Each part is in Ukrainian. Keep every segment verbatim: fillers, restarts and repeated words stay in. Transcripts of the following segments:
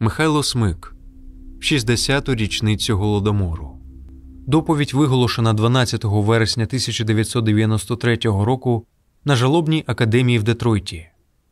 Михайло Смик. В шістдесяту річницю Голодомору. Доповідь виголошена дванадцятого вересня тисяча дев'ятсот дев'яносто третього року на Жалобній академії в Детройті.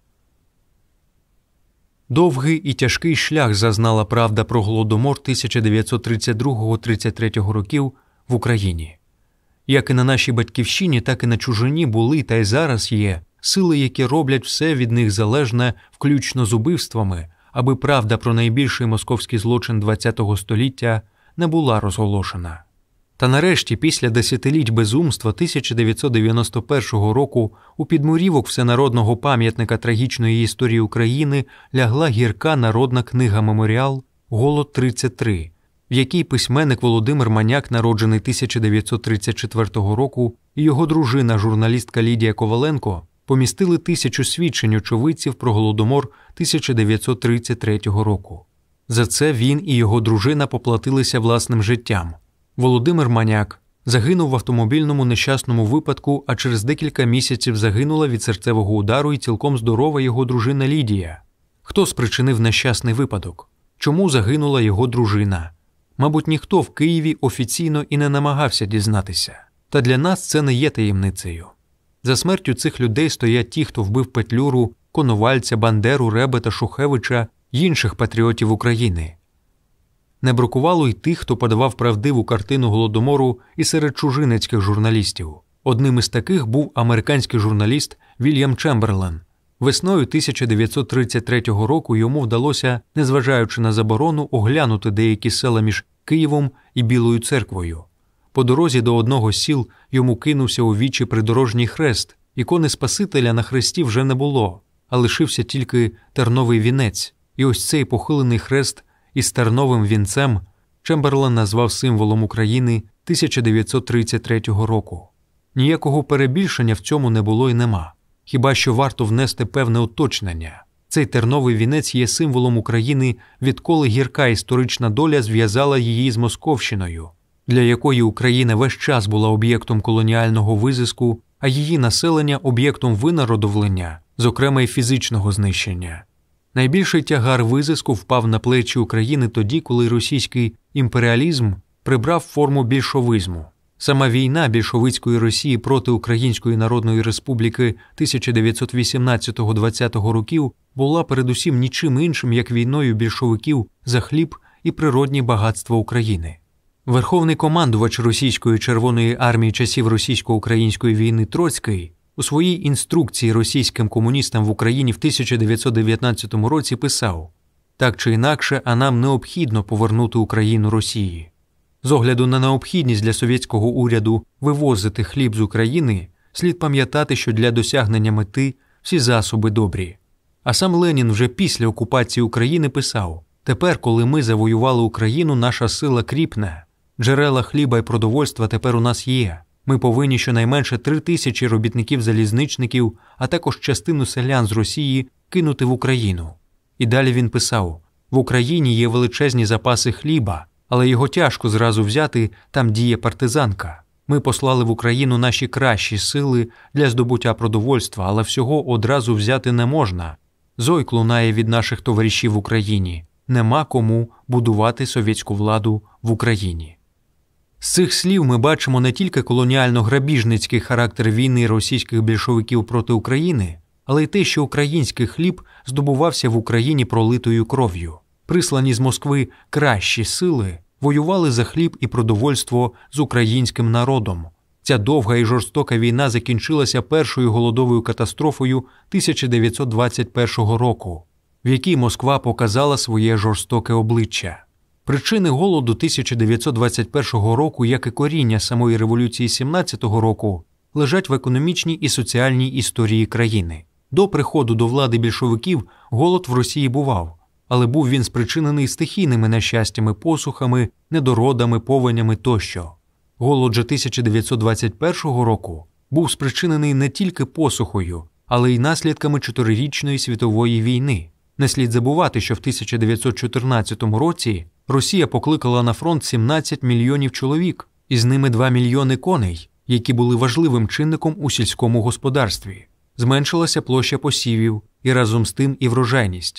Довгий і тяжкий шлях зазнала правда про Голодомор тисяча дев'ятсот тридцять другого - тридцять третього років в Україні. Як і на нашій батьківщині, так і на чужині були та й зараз є сили, які роблять все від них залежне, включно з убивствами, аби правда про найбільший московський злочин ХХ століття не була розголошена. Та нарешті, після десятиліть безумства тисяча дев'ятсот дев'яносто першого року у підмурівок всенародного пам'ятника трагічної історії України лягла гірка народна книга-меморіал «Голод тридцять три», в якій письменник Володимир Маняк, народжений тисяча дев'ятсот тридцять четвертого року, і його дружина, журналістка Лідія Коваленко, помістили тисячу свідчень очевидців про Голодомор тисяча дев'ятсот тридцять третього року. За це він і його дружина поплатилися власним життям. Володимир Маняк загинув в автомобільному нещасному випадку, а через декілька місяців загинула від серцевого удару і цілком здорова його дружина Лідія. Хто спричинив нещасний випадок? Чому загинула його дружина? Мабуть, ніхто в Києві офіційно і не намагався дізнатися. Та для нас це не є таємницею. За смертю цих людей стоять ті, хто вбив Петлюру, Коновальця, Бандеру, Ребета, Шухевича й інших патріотів України. Не бракувало й тих, хто подавав правдиву картину Голодомору і серед чужинецьких журналістів. Одним із таких був американський журналіст Вільям Чемберлен. Весною тисяча дев'ятсот тридцять третього року йому вдалося, незважаючи на заборону, оглянути деякі села між Києвом і Білою церквою. По дорозі до одного з сіл йому кинувся у вічі придорожній хрест. Ікони Спасителя на хресті вже не було, а лишився тільки терновий вінець. І ось цей похилений хрест із терновим вінцем Чемберлен назвав символом України тисяча дев'ятсот тридцять третього року. Ніякого перебільшення в цьому не було і нема. Хіба що варто внести певне уточнення. Цей терновий вінець є символом України, відколи гірка історична доля зв'язала її з Московщиною, для якої Україна весь час була об'єктом колоніального визиску, а її населення – об'єктом винародовлення, зокрема й фізичного знищення. Найбільший тягар визиску впав на плечі України тоді, коли російський імперіалізм прибрав форму більшовизму. Сама війна більшовицької Росії проти Української Народної Республіки тисяча дев'ятсот вісімнадцятого - двадцятого років була передусім нічим іншим, як війною більшовиків за хліб і природні багатства України. Верховний командувач Російської Червоної армії часів російсько-української війни Троцький у своїй інструкції російським комуністам в Україні в тисяча дев'ятсот дев'ятнадцятому році писав: «Так чи інакше, а нам необхідно повернути Україну Росії». З огляду на необхідність для совєтського уряду вивозити хліб з України, слід пам'ятати, що для досягнення мети всі засоби добрі. А сам Ленін вже після окупації України писав: «Тепер, коли ми завоювали Україну, наша сила кріпне. Джерела хліба і продовольства тепер у нас є. Ми повинні щонайменше три тисячі робітників-залізничників, а також частину селян з Росії кинути в Україну». І далі він писав: «В Україні є величезні запаси хліба, але його тяжко зразу взяти, там діє партизанка. Ми послали в Україну наші кращі сили для здобуття продовольства, але всього одразу взяти не можна. Зойк лунає від наших товаришів в Україні. Нема кому будувати совєтську владу в Україні». З цих слів ми бачимо не тільки колоніально-грабіжницький характер війни російських більшовиків проти України, але й те, що український хліб здобувався в Україні пролитою кров'ю. Прислані з Москви кращі сили воювали за хліб і продовольство з українським народом. Ця довга і жорстока війна закінчилася першою голодовою катастрофою тисяча дев'ятсот двадцять першого року, в якій Москва показала своє жорстоке обличчя. Причини голоду тисяча дев'ятсот двадцять першого року, як і коріння самої революції сімнадцятого року, лежать в економічній і соціальній історії країни. До приходу до влади більшовиків голод в Росії бував, але був він спричинений стихійними нещастями, посухами, недородами, повенями тощо. Голод же тисяча дев'ятсот двадцять першого року був спричинений не тільки посухою, але й наслідками чотирирічної світової війни. Не слід забувати, що в тисяча дев'ятсот чотирнадцятому році Росія покликала на фронт сімнадцять мільйонів чоловік, із ними два мільйони коней, які були важливим чинником у сільському господарстві. Зменшилася площа посівів і разом з тим і врожайність.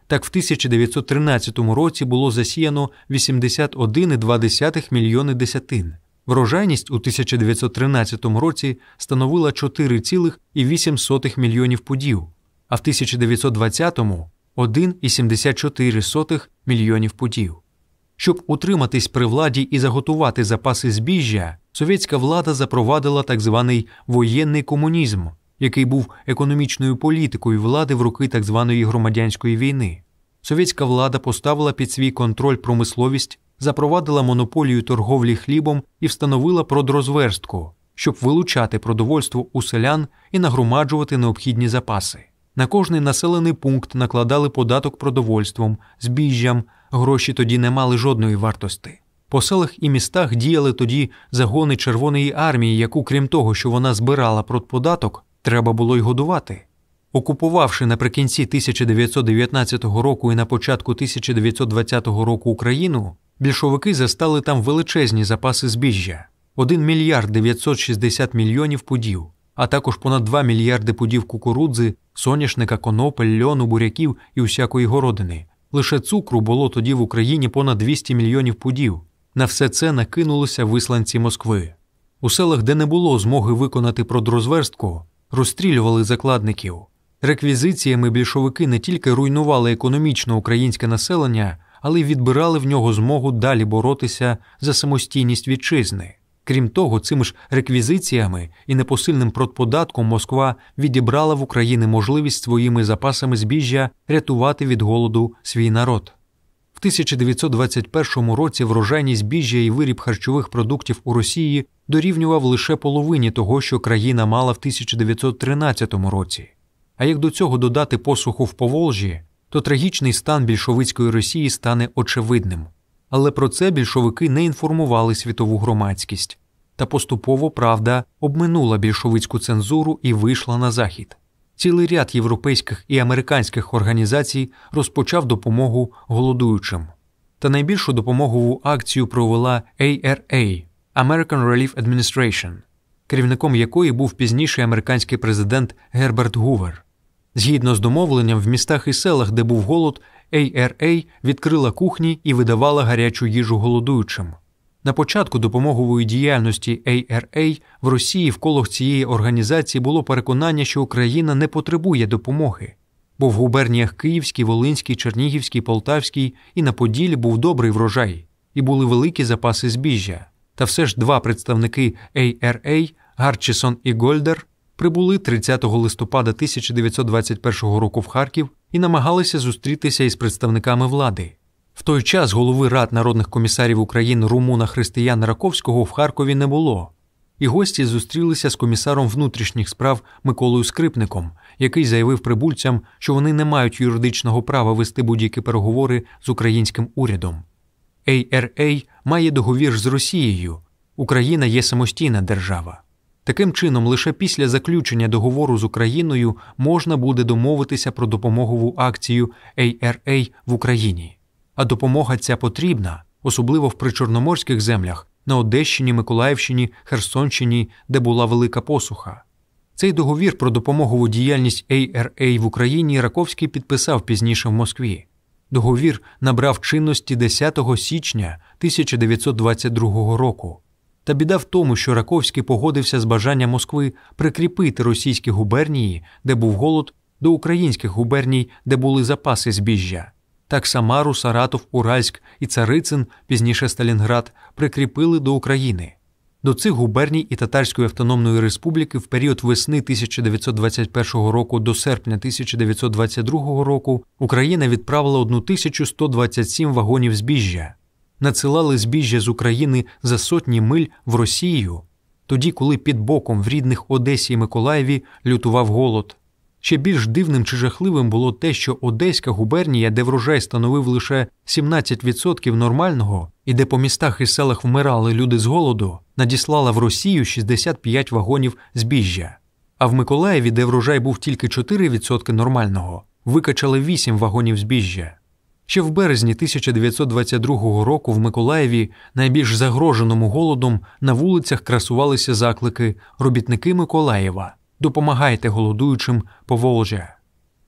так в тисяча дев'ятсот тринадцятому році було засіяно вісімдесят один цілих два десятих мільйони десятин. Врожайність у тисяча дев'ятсот тринадцятому році становила чотири цілих вісім десятих мільйонів пудів, а в тисяча дев'ятсот двадцятому – один цілих сімдесят чотири сотих мільйонів пудів. Щоб утриматись при владі і заготувати запаси збіжжя, совєтська влада запровадила так званий воєнний комунізм, який був економічною політикою влади в роки так званої громадянської війни. Совєтська влада поставила під свій контроль промисловість, запровадила монополію торговлі хлібом і встановила продрозверстку, щоб вилучати продовольство у селян і нагромаджувати необхідні запаси. На кожний населений пункт накладали податок продовольством, збіжжям, гроші тоді не мали жодної вартості. По селах і містах діяли тоді загони Червоної армії, яку, крім того, що вона збирала продподаток, треба було й годувати. Окупувавши наприкінці тисяча дев'ятсот дев'ятнадцятого року і на початку тисяча дев'ятсот двадцятого року Україну, більшовики застали там величезні запаси збіжжя – один мільярд дев'ятсот шістдесят мільйонів пудів, а також понад два мільярди пудів кукурудзи, соняшника, конопель, льону, буряків і усякої городини. Лише цукру було тоді в Україні понад двісті мільйонів пудів. На все це накинулися висланці Москви. У селах, де не було змоги виконати продрозверстку, розстрілювали закладників. Реквізиціями більшовики не тільки руйнували економічно українське населення, але й відбирали в нього змогу далі боротися за самостійність вітчизни. Крім того, цими ж реквізиціями і непосильним продподатком Москва відібрала в Україні можливість своїми запасами збіжжя рятувати від голоду свій народ. В тисяча дев'ятсот двадцять першому році врожайність збіжжя і виріб харчових продуктів у Росії дорівнював лише половині того, що країна мала в тисяча дев'ятсот тринадцятому році. А як до цього додати посуху в Поволжі, то трагічний стан більшовицької Росії стане очевидним. Але про це більшовики не інформували світову громадськість. Та поступово правда обминула більшовицьку цензуру і вийшла на захід. Цілий ряд європейських і американських організацій розпочав допомогу голодуючим. Та найбільшу допомогову акцію провела ей ар ей – American Relief Administration, керівником якої був пізніший американський президент Герберт Гувер. Згідно з домовленням, в містах і селах, де був голод, ей ар ей відкрила кухні і видавала гарячу їжу голодуючим. На початку допомогової діяльності ей ар ей в Росії в колах цієї організації було переконання, що Україна не потребує допомоги, бо в губерніях Київській, Волинській, Чернігівській, Полтавській і на Поділлі був добрий врожай, і були великі запаси збіжжя. Та все ж два представники ей ар ей, Гарчісон і Гольдер, прибули тридцятого листопада тисяча дев'ятсот двадцять першого року в Харків і намагалися зустрітися із представниками влади. В той час голови Рад народних комісарів України Румуна Християна Раковського в Харкові не було. І гості зустрілися з комісаром внутрішніх справ Миколою Скрипником, який заявив прибульцям, що вони не мають юридичного права вести будь-які переговори з українським урядом. ей ар ей має договір з Росією. Україна є самостійна держава. Таким чином, лише після заключення договору з Україною можна буде домовитися про допомогову акцію ей ар ей в Україні. А допомога ця потрібна, особливо в причорноморських землях, на Одещині, Миколаївщині, Херсонщині, де була велика посуха. Цей договір про допомогову діяльність ей ар ей в Україні Раковський підписав пізніше в Москві. Договір набрав чинності десятого січня тисяча дев'ятсот двадцять другого року. Та біда в тому, що Раковський погодився з бажанням Москви прикріпити російські губернії, де був голод, до українських губерній, де були запаси збіжжя. Так Самару, Саратов, Уральськ і Царицин, пізніше Сталінград, прикріпили до України. До цих губерній і Татарської автономної республіки в період весни тисяча дев'ятсот двадцять першого року до серпня тисяча дев'ятсот двадцять другого року Україна відправила тисячу сто двадцять сім вагонів збіжжя. Надсилали збіжжя з України за сотні миль в Росію, тоді, коли під боком в рідних Одесі і Миколаєві лютував голод. Ще більш дивним чи жахливим було те, що Одеська губернія, де врожай становив лише сімнадцять відсотків нормального і де по містах і селах вмирали люди з голоду, надіслала в Росію шістдесят п'ять вагонів збіжжя. А в Миколаєві, де врожай був тільки чотири відсотки нормального, викачали вісім вагонів збіжжя. Ще в березні тисяча дев'ятсот двадцять другого року в Миколаєві, найбільш загроженому голодом, на вулицях красувалися заклики «Робітники Миколаєва, допомагайте голодуючим Поволжя».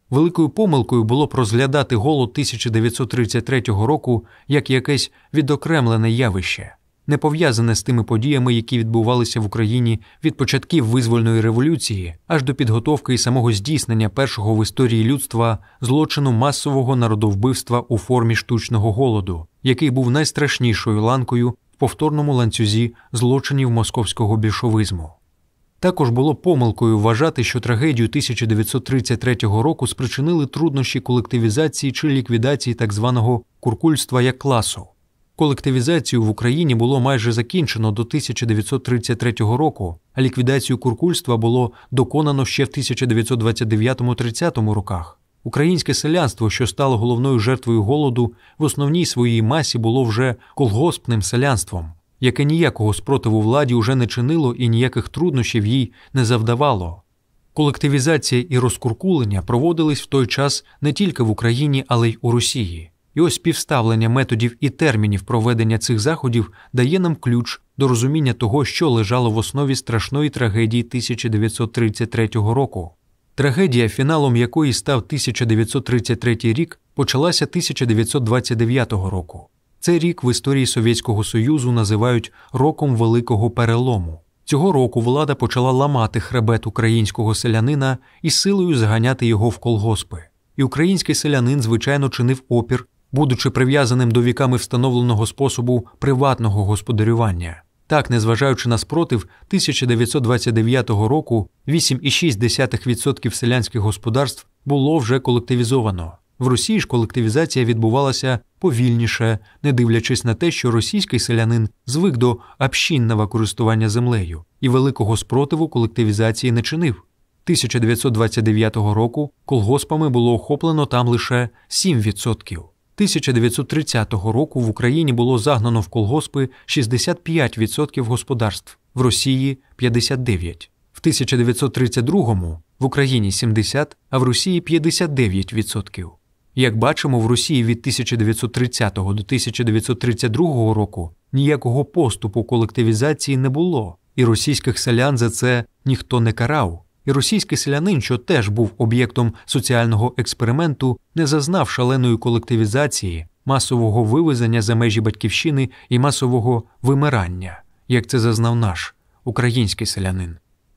Великою помилкою було б розглядати голод тисяча дев'ятсот тридцять третього року як якесь відокремлене явище, не пов'язане з тими подіями, які відбувалися в Україні від початків визвольної революції аж до підготовки і самого здійснення першого в історії людства злочину масового народовбивства у формі штучного голоду, який був найстрашнішою ланкою в повторному ланцюзі злочинів московського більшовизму. Також було помилкою вважати, що трагедію тисяча дев'ятсот тридцять третього року спричинили труднощі колективізації чи ліквідації так званого куркульства як класу. Колективізацію в Україні було майже закінчено до тисяча дев'ятсот тридцять третього року, а ліквідацію куркульства було доконано ще в тисяча дев'ятсот двадцять дев'ятому - тридцятому роках. Українське селянство, що стало головною жертвою голоду, в основній своїй масі було вже колгоспним селянством, яке ніякого спротиву владі уже не чинило і ніяких труднощів їй не завдавало. Колективізація і розкуркулення проводились в той час не тільки в Україні, але й у Росії. І ось співставлення методів і термінів проведення цих заходів дає нам ключ до розуміння того, що лежало в основі страшної трагедії тисяча дев'ятсот тридцять третього року. Трагедія, фіналом якої став тисяча дев'ятсот тридцять третій рік, почалася тисяча дев'ятсот двадцять дев'ятого року. Цей рік в історії Совєтського Союзу називають «роком великого перелому». Цього року влада почала ламати хребет українського селянина і силою заганяти його в колгоспи. І український селянин, звичайно, чинив опір, будучи прив'язаним до віками встановленого способу приватного господарювання. Так, незважаючи на спротив, тисяча дев'ятсот двадцять дев'ятого року вісім цілих шість десятих відсотка селянських господарств було вже колективізовано. В Росії ж колективізація відбувалася повільніше, не дивлячись на те, що російський селянин звик до общинного користування землею і великого спротиву колективізації не чинив. тисяча дев'ятсот двадцять дев'ятого року колгоспами було охоплено там лише сім відсотків. тисяча дев'ятсот тридцятого року в Україні було загнано в колгоспи шістдесят п'ять відсотків господарств, в Росії – п'ятдесят дев'ять відсотків. В тисяча дев'ятсот тридцять другому в Україні – сімдесят відсотків, а в Росії – п'ятдесят дев'ять відсотків. Як бачимо, в Росії від тисяча дев'ятсот тридцятого до тисяча дев'ятсот тридцять другого року ніякого поступу колективізації не було, і російських селян за це ніхто не карав. І російський селянин, що теж був об'єктом соціального експерименту, не зазнав шаленої колективізації, масового вивезення за межі батьківщини і масового вимирання, як це зазнав наш український селянин.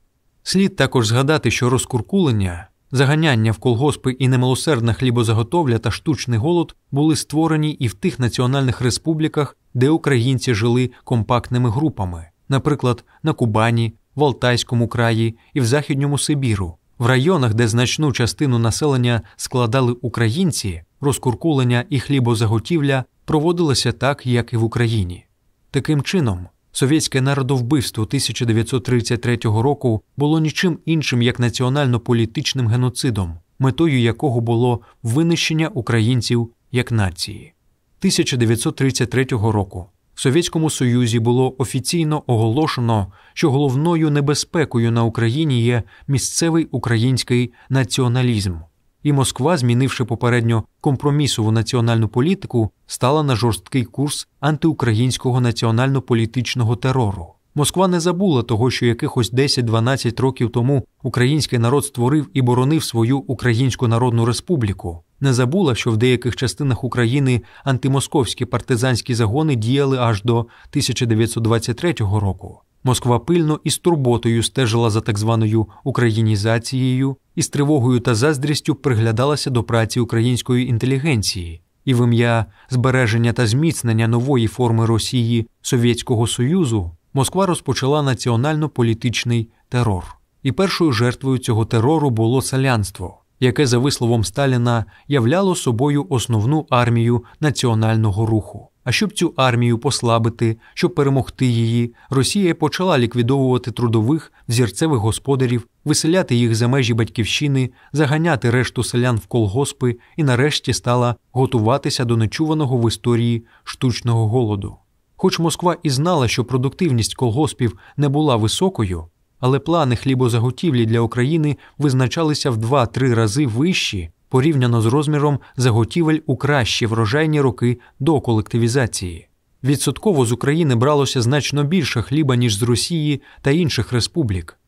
Слід також згадати, що розкуркулення, заганяння в колгоспи і немилосердна хлібозаготовля та штучний голод були створені і в тих національних республіках, де українці жили компактними групами, наприклад, на Кубані, в Алтайському краї і в Західньому Сибіру. В районах, де значну частину населення складали українці, розкуркулення і хлібозаготівля проводилися так, як і в Україні. Таким чином, совєтське народовбивство тисяча дев'ятсот тридцять третього року було нічим іншим, як національно-політичним геноцидом, метою якого було винищення українців як нації. тисяча дев'ятсот тридцять третього року в Совєтському Союзі було офіційно оголошено, що головною небезпекою на Україні є місцевий український націоналізм. І Москва, змінивши попередньо компромісову національну політику, стала на жорсткий курс антиукраїнського національно-політичного терору. Москва не забула того, що якихось десять-дванадцять років тому український народ створив і боронив свою Українську Народну Республіку. Не забула, що в деяких частинах України антимосковські партизанські загони діяли аж до тисяча дев'ятсот двадцять третього року. Москва пильно і з турботою стежила за так званою українізацією і з тривогою та заздрістю приглядалася до праці української інтелігенції. І в ім'я збереження та зміцнення нової форми Росії Совєтського Союзу Москва розпочала національно-політичний терор. І першою жертвою цього терору було селянство, яке, за висловом Сталіна, являло собою основну армію національного руху. А щоб цю армію послабити, щоб перемогти її, Росія почала ліквідовувати трудових, взірцевих господарів, виселяти їх за межі батьківщини, заганяти решту селян в колгоспи і нарешті стала готуватися до нечуваного в історії штучного голоду. Хоч Москва і знала, що продуктивність колгоспів не була високою, але плани хлібозаготівлі для України визначалися в два-три рази вищі порівняно з розміром заготівель у кращі врожайні роки до колективізації. Відсотково з України бралося значно більше хліба, ніж з Росії та інших республік.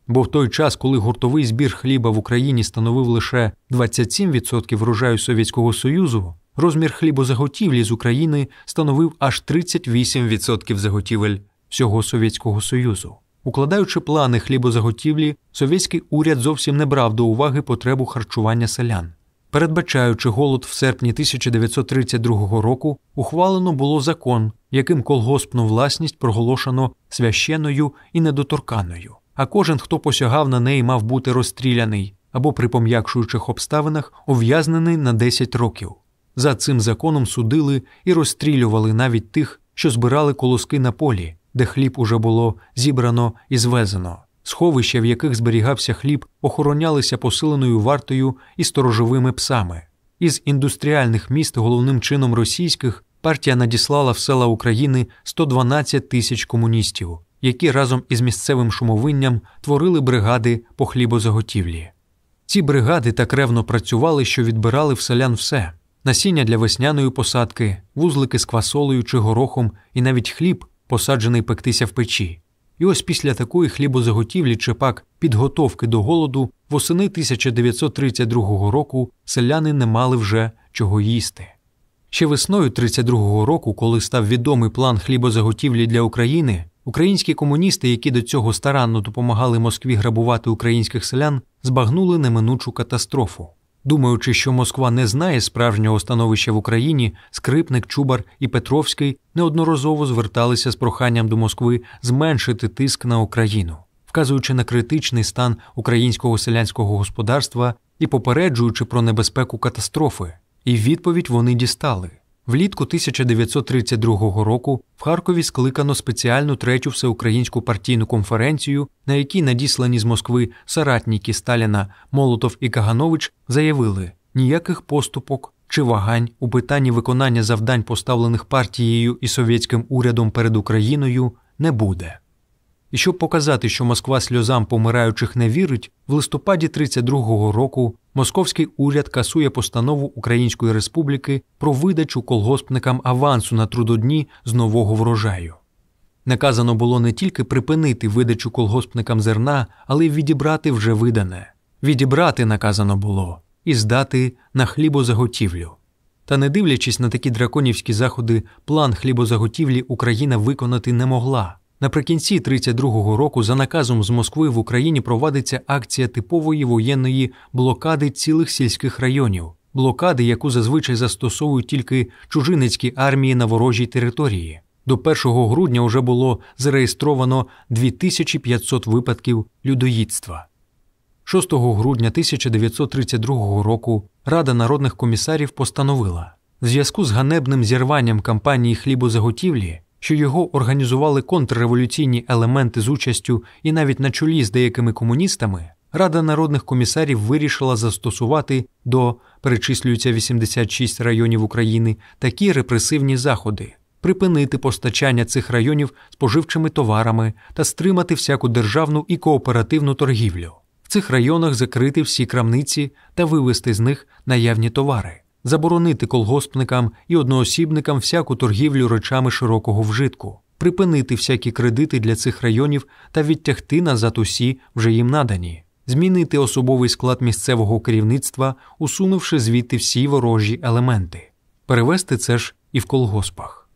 Бо в той час, коли гуртовий збір хліба в Україні становив лише двадцять сім відсотків врожаю Совєтського Союзу, розмір хлібозаготівлі з України становив аж тридцять вісім відсотків заготівель всього Совєтського Союзу. Укладаючи плани хлібозаготівлі, совєтський уряд зовсім не брав до уваги потребу харчування селян. Передбачаючи голод в серпні тисяча дев'ятсот тридцять другого року, ухвалено було закон, яким колгоспну власність проголошено священною і недоторканною, а кожен, хто посягав на неї, мав бути розстріляний або при пом'якшуючих обставинах ув'язнений на десять років. За цим законом судили і розстрілювали навіть тих, що збирали колоски на полі, де хліб уже було зібрано і звезено. Сховища, в яких зберігався хліб, охоронялися посиленою вартою і сторожовими псами. Із індустріальних міст, головним чином російських, партія надіслала в села України сто дванадцять тисяч комуністів, які разом із місцевим шумовинням творили бригади по хлібозаготівлі. Ці бригади так ревно працювали, що відбирали в селян все – насіння для весняної посадки, вузлики з квасолею чи горохом і навіть хліб, посаджений пектися в печі. І ось після такої хлібозаготівлі чи пак підготовки до голоду восени тисяча дев'ятсот тридцять другого року селяни не мали вже чого їсти. Ще весною тридцять другого року, коли став відомий план хлібозаготівлі для України, українські комуністи, які до цього старанно допомагали Москві грабувати українських селян, збагнули неминучу катастрофу. Думаючи, що Москва не знає справжнього становища в Україні, Скрипник, Чубар і Петровський неодноразово зверталися з проханням до Москви зменшити тиск на Україну, вказуючи на критичний стан українського селянського господарства і попереджуючи про небезпеку катастрофи. І відповідь вони дістали. Влітку тисяча дев'ятсот тридцять другого року в Харкові скликано спеціальну третю всеукраїнську партійну конференцію, на якій надіслані з Москви соратники Сталіна Молотов і Каганович заявили: ніяких поступок чи вагань у питанні виконання завдань, поставлених партією і совєтським урядом перед Україною, не буде. І щоб показати, що Москва сльозам помираючих не вірить, в листопаді тридцять другого року московський уряд касує постанову Української Республіки про видачу колгоспникам авансу на трудодні з нового врожаю. Наказано було не тільки припинити видачу колгоспникам зерна, але й відібрати вже видане. Відібрати наказано було і здати на хлібозаготівлю. Та не дивлячись на такі драконівські заходи, план хлібозаготівлі Україна виконати не могла. Наприкінці тридцять другого року за наказом з Москви в Україні провадиться акція типової воєнної блокади цілих сільських районів. Блокади, яку зазвичай застосовують тільки чужинецькі армії на ворожій території. До першого грудня вже було зареєстровано дві тисячі п'ятсот випадків людоїдства. шостого грудня тисяча дев'ятсот тридцять другого року Рада народних комісарів постановила: в зв'язку з ганебним зірванням кампанії хлібозаготівлі, що його організували контрреволюційні елементи з участю і навіть на чолі з деякими комуністами, Рада народних комісарів вирішила застосувати до, перечислюються вісімдесят шість районів України, такі репресивні заходи: припинити постачання цих районів споживчими товарами та стримати всяку державну і кооперативну торгівлю. В цих районах закрити всі крамниці та вивезти з них наявні товари. Заборонити колгоспникам і одноосібникам всяку торгівлю речами широкого вжитку, припинити всякі кредити для цих районів та відтягти назад усі вже їм надані, змінити особовий склад місцевого керівництва, усунувши звідти всі ворожі елементи, перевести це ж і в колгоспах.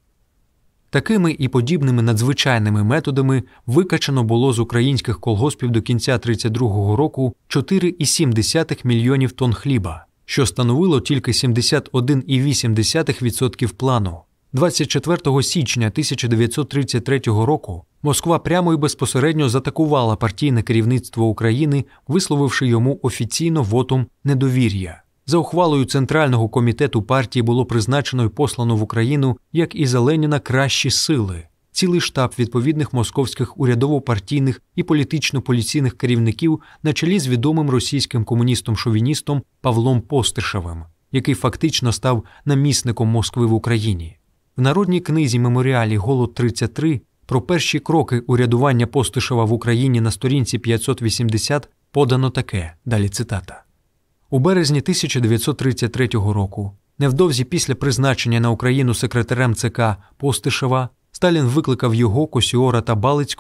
Такими і подібними надзвичайними методами викачано було з українських колгоспів до кінця тридцять другого року чотири цілих сім десятих мільйонів тонн хліба, що становило тільки сімдесят один цілих вісім десятих відсотка плану. двадцять четвертого січня тисяча дев'ятсот тридцять третього року Москва прямо і безпосередньо заатакувала партійне керівництво України, висловивши йому офіційно вотум недовір'я. За ухвалою Центрального комітету партії було призначено і послано в Україну, як і за Леніна, кращі сили. Цілий штаб відповідних московських урядово-партійних і політично-поліційних керівників на чолі з відомим російським комуністом-шовіністом Павлом Постишевим, який фактично став намісником Москви в Україні. В народній книзі меморіалі «Голод-тридцять три» про перші кроки урядування Постишева в Україні на сторінці п'ятсот вісімдесят подано таке, далі цитата. У березні тисяча дев'ятсот тридцять третього року, невдовзі після призначення на Україну секретарем ЦК Постишева, Сталін викликав його, Косіора та Балицького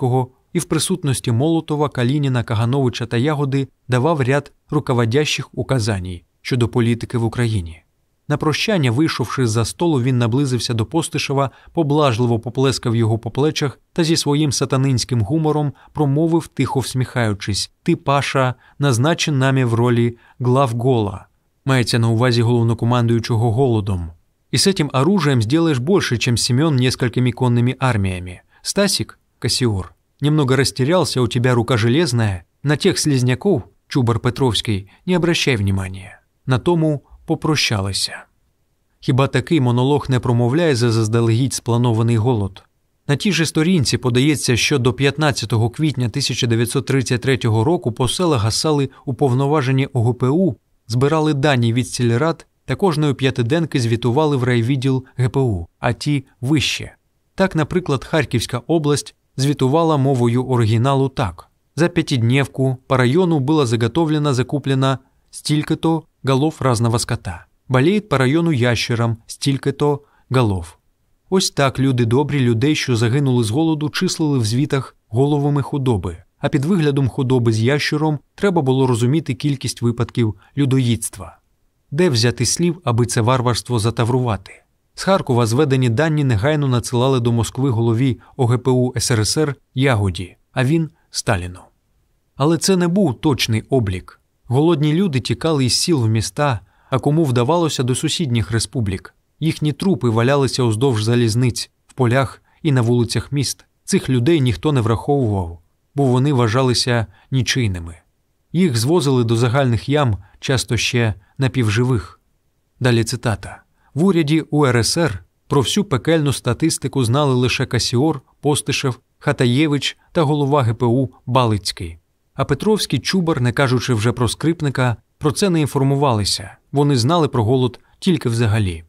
і в присутності Молотова, Калініна, Кагановича та Ягоди давав ряд руководящих указань щодо політики в Україні. На прощання, вийшовши з-за столу, він наблизився до Постишева, поблажливо поплескав його по плечах та зі своїм сатанинським гумором промовив, тихо всміхаючись: «Ти, Паша, назначен нами в ролі главгола». Мається на увазі головнокомандуючого голодом. «И с этим оружием сделаешь больше, чем Семен несколькими конными армиями. Стасик, Кассиор, немного растерялся, у тебя рука железная. На тех слизняков, Чубар Петровський, не обращай внимания». На тому попрощалися. Хіба такий монолог не промовляє за заздалегідь спланований голод? На тій же сторінці подається, що до п'ятнадцятого квітня тисяча дев'ятсот тридцять третього року по селах гасали уповноважені О Ге Пе У, збирали дані від сільрад та кожної п'ятиденки звітували в райвідділ Ге Пе У, а ті вище. Так, наприклад, Харківська область звітувала мовою оригіналу так: за пятидневку по району было заготовлено, закуплено стільки-то голов разного скота. Болеет по району ящерам стільки-то голов. Ось так люди добрі людей, що загинули з голоду, числили в звітах головами худоби. А під виглядом худоби з ящером треба було розуміти кількість випадків людоїдства. Де взяти слів, аби це варварство затаврувати? З Харкова зведені дані негайно надсилали до Москви голові О Ге Пе У Ес Ер Ес Ер Ягоді, а він – Сталіну. Але це не був точний облік. Голодні люди тікали із сіл в міста, а кому вдавалося до сусідніх республік. Їхні трупи валялися уздовж залізниць, в полях і на вулицях міст. Цих людей ніхто не враховував, бо вони вважалися нічийними. Їх звозили до загальних ям, часто ще напівживих. Далі цитата. В уряді У Ер Ес Ер про всю пекельну статистику знали лише Кассіор, Постишев, Хатаєвич та голова Ге Пе У Балицький. А Петровський, Чубар, не кажучи вже про Скрипника, про це не інформувалися. Вони знали про голод тільки взагалі.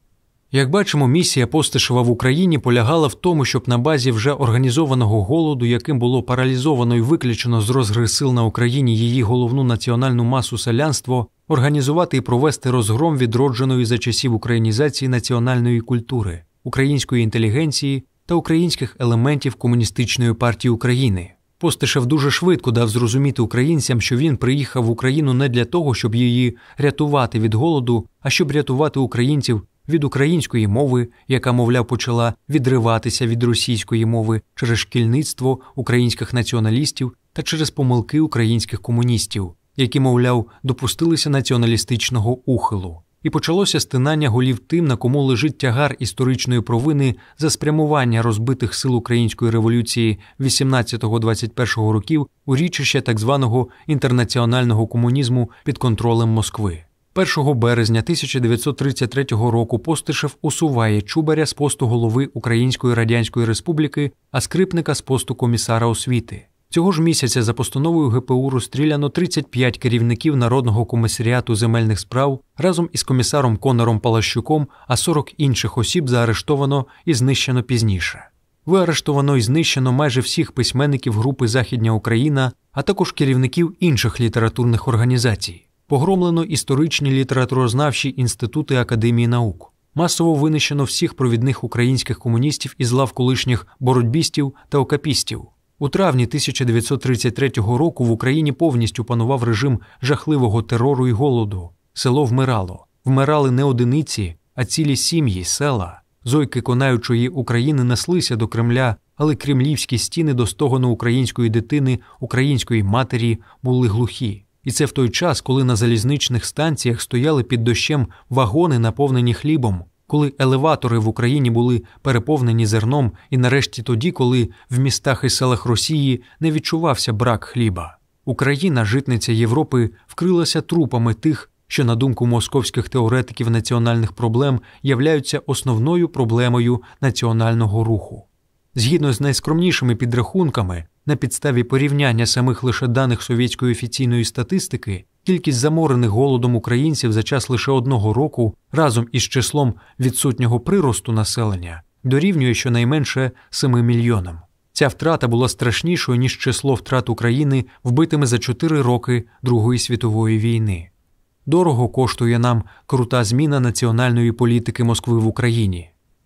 Як бачимо, місія Постишева в Україні полягала в тому, щоб на базі вже організованого голоду, яким було паралізовано і виключено з розгри сил на Україні її головну національну масу селянство, організувати і провести розгром відродженої за часів українізації національної культури, української інтелігенції та українських елементів Комуністичної партії України. Постишев дуже швидко дав зрозуміти українцям, що він приїхав в Україну не для того, щоб її рятувати від голоду, а щоб рятувати українців від української мови, яка, мовляв, почала відриватися від російської мови через шкільництво українських націоналістів та через помилки українських комуністів, які, мовляв, допустилися націоналістичного ухилу. І почалося стинання голів тим, на кому лежить тягар історичної провини за спрямування розбитих сил української революції вісімнадцятого-двадцять першого років у річище так званого інтернаціонального комунізму під контролем Москви. першого березня тисяча дев'ятсот тридцять третього року Постишев усуває Чубаря з посту голови Української Радянської Республіки, а Скрипника з посту комісара освіти. Цього ж місяця за постановою Ге Пе У розстріляно тридцять п'ять керівників Народного комісаріату земельних справ разом із комісаром Конором Палащуком, а сорок інших осіб заарештовано і знищено пізніше. Виарештовано і знищено майже всіх письменників групи «Західня Україна», а також керівників інших літературних організацій. Погромлено історичні літературознавчі інститути Академії наук. Масово винищено всіх провідних українських комуністів із лав колишніх боротьбістів та окапістів. У травні тисяча дев'ятсот тридцять третього року в Україні повністю панував режим жахливого терору і голоду. Село вмирало. Вмирали не одиниці, а цілі сім'ї, села. Зойки конаючої України неслися до Кремля, але кремлівські стіни до стогону української дитини, української матері були глухі. І це в той час, коли на залізничних станціях стояли під дощем вагони, наповнені хлібом, коли елеватори в Україні були переповнені зерном і нарешті тоді, коли в містах і селах Росії не відчувався брак хліба. Україна, житниця Європи, вкрилася трупами тих, що, на думку московських теоретиків національних проблем, являються основною проблемою національного руху. Згідно з найскромнішими підрахунками, на підставі порівняння самих лише даних совєтської офіційної статистики, кількість заморених голодом українців за час лише одного року разом із числом відсутнього приросту населення дорівнює щонайменше семи мільйонам. Ця втрата була страшнішою, ніж число втрат України вбитими за чотири роки Другої світової війни. Дорого коштує нам крута зміна національної політики Москви в Україні.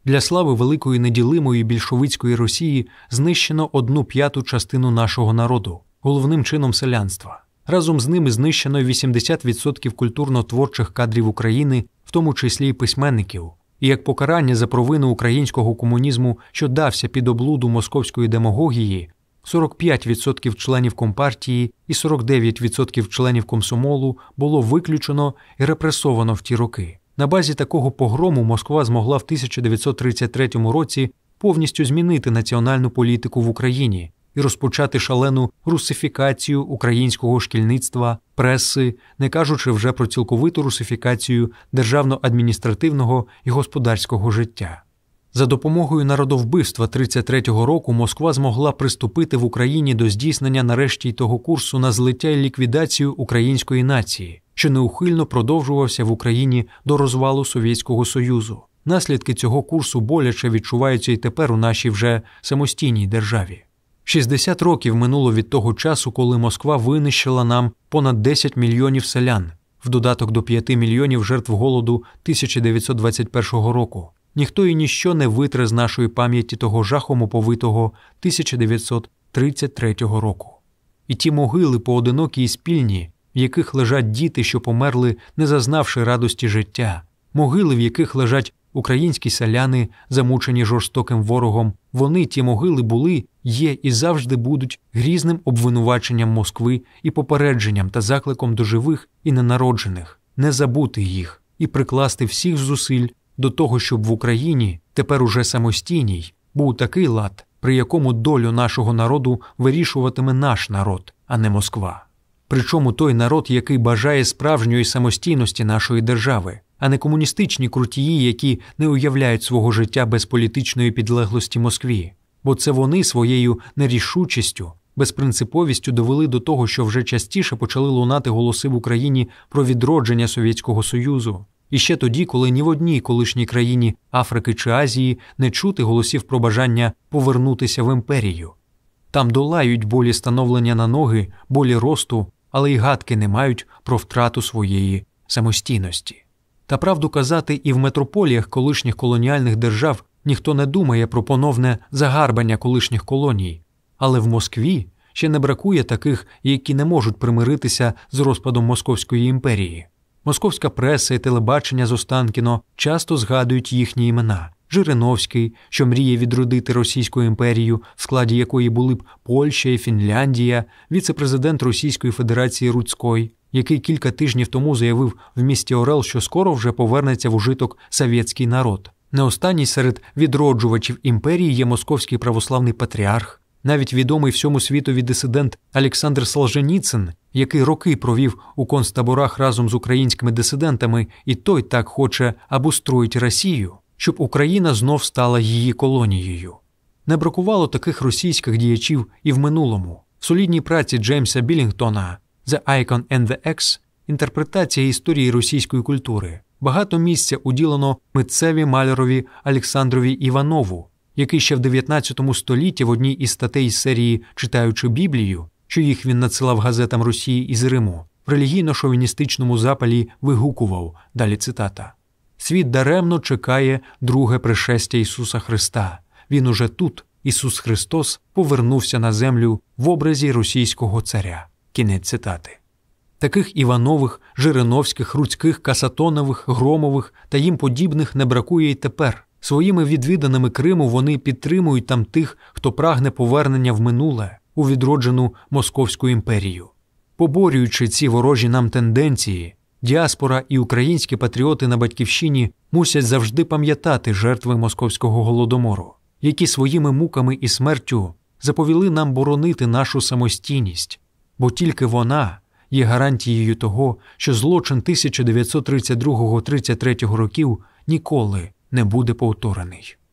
Для слави великої неділимої більшовицької Росії знищено одну п'яту частину нашого народу, головним чином селянства. Разом з ними знищено вісімдесят відсотків культурно-творчих кадрів України, в тому числі й письменників. І як покарання за провину українського комунізму, що дався під облуду московської демагогії, сорок п'ять відсотків членів Компартії і сорок дев'ять відсотків членів комсомолу було виключено і репресовано в ті роки. На базі такого погрому Москва змогла в тисяча дев'ятсот тридцять третьому році повністю змінити національну політику в Україні і розпочати шалену русифікацію українського шкільництва, преси, не кажучи вже про цілковиту русифікацію державно-адміністративного і господарського життя. За допомогою народовбивства тридцять третього року Москва змогла приступити в Україні до здійснення нарешті й того курсу на злиття і ліквідацію української нації, що неухильно продовжувався в Україні до розвалу Совєтського Союзу. Наслідки цього курсу боляче відчуваються і тепер у нашій вже самостійній державі. шістдесят років минуло від того часу, коли Москва винищила нам понад десять мільйонів селян, в додаток до п'яти мільйонів жертв голоду тисяча дев'ятсот двадцять першого року. Ніхто і ніщо не витре з нашої пам'яті того жахом оповитого тисяча дев'ятсот тридцять третього року. І ті могили поодинокі і спільні, в яких лежать діти, що померли, не зазнавши радості життя, могили, в яких лежать українські селяни, замучені жорстоким ворогом, вони, ті могили, були, є і завжди будуть грізним обвинуваченням Москви і попередженням та закликом до живих і ненароджених не забути їх і прикласти всіх зусиль до того, щоб в Україні, тепер уже самостійній, був такий лад, при якому долю нашого народу вирішуватиме наш народ, а не Москва. Причому той народ, який бажає справжньої самостійності нашої держави, а не комуністичні крутії, які не уявляють свого життя без політичної підлеглості Москві. Бо це вони своєю нерішучістю, безпринциповістю довели до того, що вже частіше почали лунати голоси в Україні про відродження Совєтського Союзу. І ще тоді, коли ні в одній колишній країні Африки чи Азії не чути голосів про бажання повернутися в імперію. Там долають болі становлення на ноги, болі росту, але й гадки не мають про втрату своєї самостійності. Та правду казати, і в метрополіях колишніх колоніальних держав ніхто не думає про поновне загарбання колишніх колоній. Але в Москві ще не бракує таких, які не можуть примиритися з розпадом Московської імперії. Московська преса і телебачення з Останкіно часто згадують їхні імена. Жириновський, що мріє відродити Російську імперію, в складі якої були б Польща і Фінляндія, віце-президент Російської Федерації Руцькой, який кілька тижнів тому заявив в місті Орел, що скоро вже повернеться в ужиток совєтський народ. Не останній серед відроджувачів імперії є московський православний патріарх, навіть відомий всьому світові дисидент Олександр Солженіцин, який роки провів у концтаборах разом з українськими дисидентами, і той так хоче обустроїть Росію, щоб Україна знов стала її колонією. Не бракувало таких російських діячів і в минулому. В солідній праці Джеймса Білінгтона «The Icon and the X» інтерпретація історії російської культури багато місця уділено митцеві малярові Олександрові Іванову, який ще в дев'ятнадцятому столітті в одній із статей серії «Читаючи Біблію», що їх він надсилав газетам Росії із Риму, в релігійно-шовіністичному запалі вигукував, далі цитата, «Світ даремно чекає друге пришестя Ісуса Христа. Він уже тут, Ісус Христос, повернувся на землю в образі російського царя». Кінець цитати. Таких Іванових, Жириновських, Руцьких, Касатонових, Громових та їм подібних не бракує й тепер. Своїми відвіданими Криму вони підтримують там тих, хто прагне повернення в минуле, у відроджену Московську імперію. Поборюючи ці ворожі нам тенденції, діаспора і українські патріоти на Батьківщині мусять завжди пам'ятати жертви Московського голодомору, які своїми муками і смертю заповіли нам боронити нашу самостійність, бо тільки вона є гарантією того, що злочин тисяча дев'ятсот тридцять другого - тридцять третього років ніколи не буде повторений.